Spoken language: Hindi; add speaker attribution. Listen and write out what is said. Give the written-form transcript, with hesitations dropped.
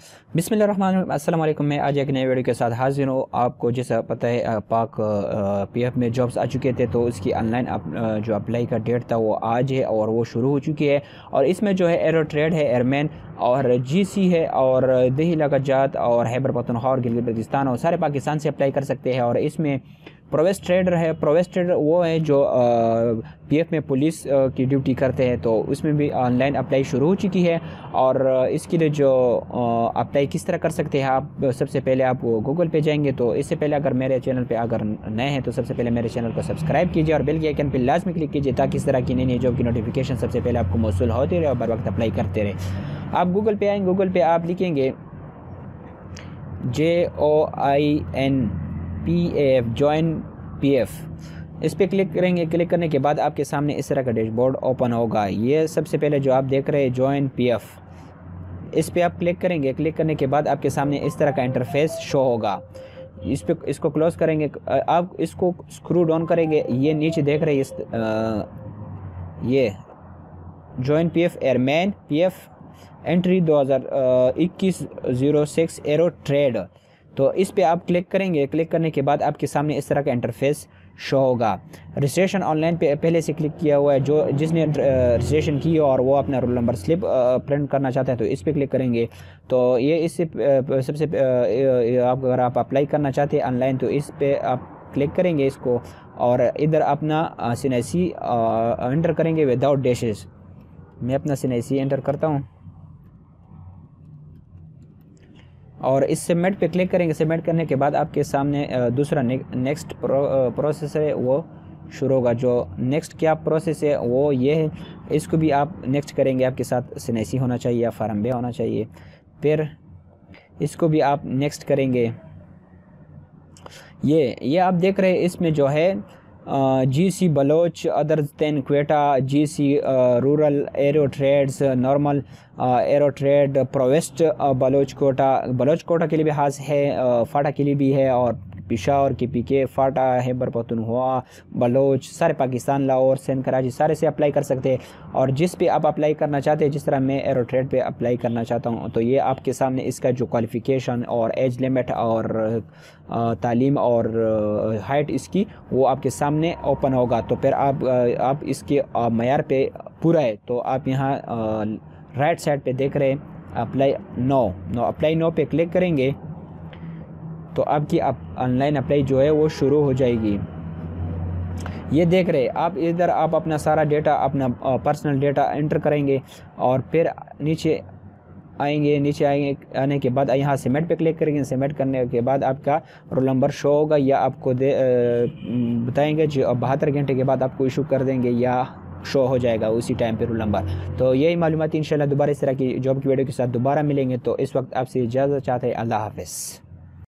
Speaker 1: बिस्मिल्लाहिर्रहमानिर्रहीम, अस्सलाम वालेकुम। मैं आज एक नए वीडियो के साथ हाजिर हूँ। आपको जैसा पता है पाक पीएफ में जॉब्स आ चुके थे, तो उसकी ऑनलाइन जो अप्लाई का डेट था वो आज है और वो शुरू हो चुकी है। और इसमें जो है एरो ट्रेड है, एयरमैन और जीसी है और दही लगाजात और खैबर पख्तूनख्वा और गिलगित बल्तिस्तान और सारे पाकिस्तान से अप्लाई कर सकते हैं। और इसमें प्रोवेस ट्रेडर है। प्रोवेस ट्रेडर वो है जो पीएफ में पुलिस की ड्यूटी करते हैं, तो उसमें भी ऑनलाइन अप्लाई शुरू हो चुकी है। और इसके लिए जो अप्लाई किस तरह कर सकते हैं, आप सबसे पहले आप गूगल पे जाएंगे। तो इससे पहले अगर मेरे चैनल पे अगर नए हैं तो सबसे पहले मेरे चैनल को सब्सक्राइब कीजिए और बेल के आइकन पर लाजमी क्लिक कीजिए, ताकि इस तरह की नई नई जॉब की नोटिफिकेशन सबसे पहले आपको मौसूल होती रहे और बर वक्त अप्लाई करते रहे। आप गूगल पे आएंगे, गूगल पे आप लिखेंगे JOINPAF जॉइन PF, इस पर क्लिक करेंगे। क्लिक करने के बाद आपके सामने इस तरह का डैशबोर्ड ओपन होगा। ये सबसे पहले जो आप देख रहे हैं जॉइन PF, इस पर आप क्लिक करेंगे। क्लिक करने के बाद आपके सामने इस तरह का इंटरफेस शो होगा। इसको क्लोज करेंगे। आप इसको स्क्रू डाउन करेंगे, ये नीचे देख रहे हैं ये join PF airman PF entry 2021-06 aero trade. तो इस पे आप क्लिक करेंगे। क्लिक करने के बाद आपके सामने इस तरह का इंटरफेस शो होगा। रजिस्ट्रेशन ऑनलाइन पे पहले से क्लिक किया हुआ है, जो जिसने रजिस्ट्रेशन की और वो अपना रोल नंबर स्लिप प्रिंट करना चाहते हैं तो इस पे क्लिक करेंगे। तो ये इससे सबसे अगर आप अप्लाई करना चाहते हैं ऑनलाइन तो इस पे आप क्लिक करेंगे इसको, और इधर अपना सिनेसी एंटर करेंगे विदाउट डैशेस। मैं अपना सिनेसी एंटर करता हूँ और इस सबमिट पे क्लिक करेंगे। सबमिट करने के बाद आपके सामने दूसरा नेक्स्ट प्रोसेस है वो शुरू होगा। जो नेक्स्ट क्या प्रोसेस है वो ये है, इसको भी आप नेक्स्ट करेंगे। आपके साथ सिनेसी होना चाहिए या फार्म बे होना चाहिए। फिर इसको भी आप नेक्स्ट करेंगे। ये आप देख रहे हैं, इसमें जो है GC Baloch other than Quetta, GC rural aero trades, normal aero trade, provost Baloch quota के लिए भी हास है, फाटा के लिए भी है, और पिशावर के PK, फाटा, खैबर पख्तूनख्वा, बलोच, सारे पाकिस्तान, लाहौर, सिंध, कराची सारे से अप्लाई कर सकते हैं। और जिस पे आप अप्लाई करना चाहते हैं, जिस तरह मैं एरो ट्रेड पे अप्लाई करना चाहता हूँ, तो ये आपके सामने इसका जो क्वालिफ़िकेशन और एज लिमिट और तालीम और हाइट इसकी वो आपके सामने ओपन होगा। तो फिर आप इसके मयार पे पूरा है तो आप यहाँ राइट साइड पे देख रहे हैं अप्लाई नो पे क्लिक करेंगे तो आपकी ऑनलाइन अप्लाई जो है वो शुरू हो जाएगी। ये देख रहे आप, इधर आप अपना सारा डेटा, अपना पर्सनल डेटा एंटर करेंगे और फिर नीचे आएंगे। आने के बाद यहाँ सबमिट पे क्लिक करेंगे। सबमिट करने के बाद आपका रोल नंबर शो होगा, या आपको बताएंगे जो 72 घंटे के बाद आपको इशू कर देंगे या शो हो जाएगा उसी टाइम पे रोल नंबर। तो यही मालूमात इंशाल्लाह दोबारा इस तरह की जॉब की वीडियो के साथ दोबारा मिलेंगे। तो इस वक्त आपसे इजाज़त चाहते हैं। अल्लाह हाफ़िज़।